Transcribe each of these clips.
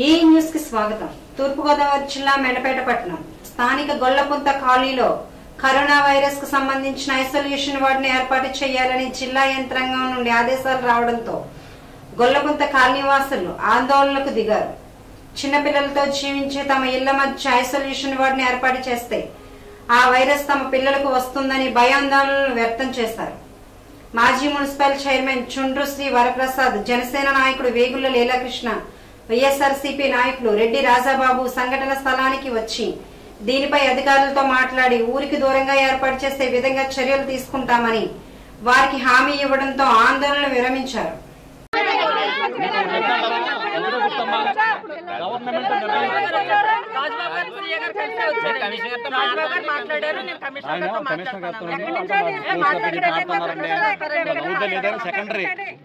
ఈ న్యూస్ కి స్వాగతం. తూర్పుగోదావరి జిల్లా మెండపేట పట్టణం స్థానిక గొల్లపుంత కాలనీలో కరోనా వైరస్ కు సంబంధించిన ఐసోలేషన్ వార్డును ఏర్పాటు చేయాలని జిల్లా యంత్రాంగం నుండి ఆదేశాలు రావడంతో గొల్లపుంత కాలనీ వాసులు ఆందోళనకు దిగారు. చిన్నపిల్లలతో జీవించే తమ ఇళ్ల మధ్య ఐసోలేషన్ వార్డును ఏర్పాటు చేస్తే ఆ వైరస్ తమ పిల్లలకు వస్తుందని భయాందోళనలు వ్యక్తం చేశారు. మాజీ మున్సిపల్ చైర్మన్ చుండ్రు శ్రీ వరప్రసాద్, జనసేన నాయకుడు వేగుళ్ల లీలాకృష్ణ, వైఎస్ఆర్సీపీ నాయకులు రెడ్డి రాజాబాబు సంఘటన స్థలానికి వచ్చి దీనిపై అధికారులతో మాట్లాడి ఊరికి దూరంగా ఏర్పాటు చేసే విధంగా చర్యలు తీసుకుంటామని వారికి హామీ ఇవ్వడంతో ఆందోళన విరమించారు. సెకండరీ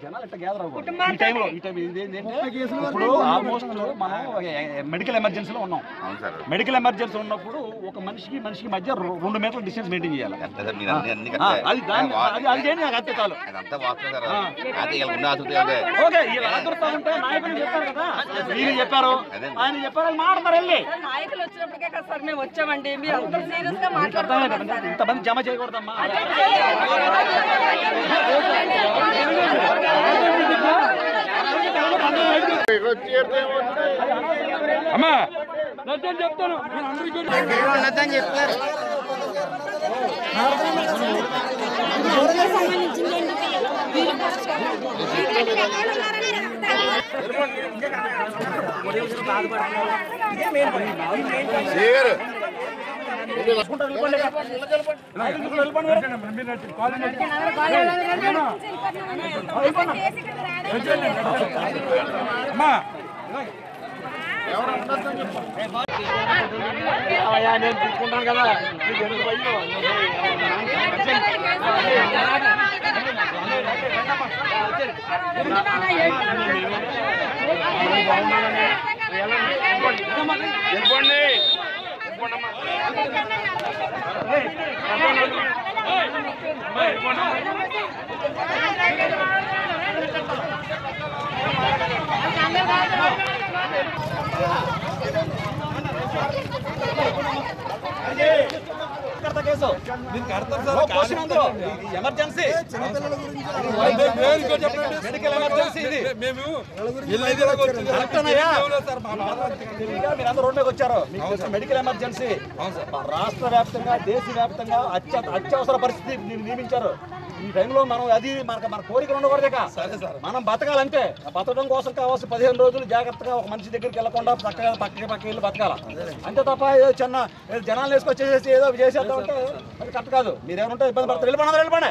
ఇప్పుడు ఆల్మోస్ట్ మనం మెడికల్ ఎమర్జెన్సీలో ఉన్నాం. మెడికల్ ఎమర్జెన్సీ ఉన్నప్పుడు ఒక మనిషికి మధ్య 2 మీటర్ల డిస్టెన్స్ మెయింటైన్ చేయాలి. చెప్పారు ఆయన చెప్పారు మాట్లాడతారు వెళ్ళి నాయకులు వచ్చినప్పటికే కదా సార్ మేము వచ్చామండి. మీరు అందరూ సీరియస్ గా మాట్లాడతారు. ఇంతమంది జమ చేయకూడదమ్మా. అమ్మా చెప్తాను నేను తీసుకుంటాను కదా. ఎమర్జెన్సీ మెడికల్ ఎమర్జెన్సీ ఇది. మీరందరూ రోడ్లోకి వచ్చారు. మెడికల్ ఎమర్జెన్సీ రాష్ట్ర వ్యాప్తంగా దేశవ్యాప్తంగా అత్యవసర పరిస్థితి నియమించారు. ఈ టైంలో మనం అది మన కోరికలు ఉండకూడదు. మనం బతకాలంటే బతకడం కోసం కావాల్సిన 15 రోజులు జాగ్రత్తగా ఒక మనిషి దగ్గరికి వెళ్ళకుండా పక్కకి వెళ్ళి బతకాల అంతే తప్ప ఏదో చిన్న జనాలు వేసుకొచ్చేసేసి ఏదో చేసేద్దాం అంటే అది కరెక్ట్ కాదు. మీరేమంటే ఇబ్బంది పడతారు. వెళ్ళిపోండి.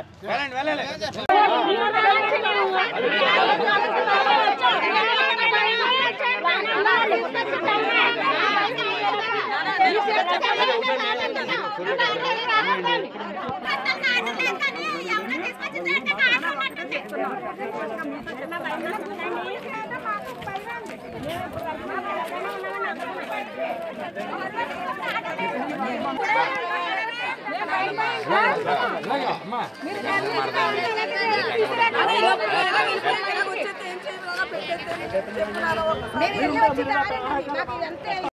అమ్మా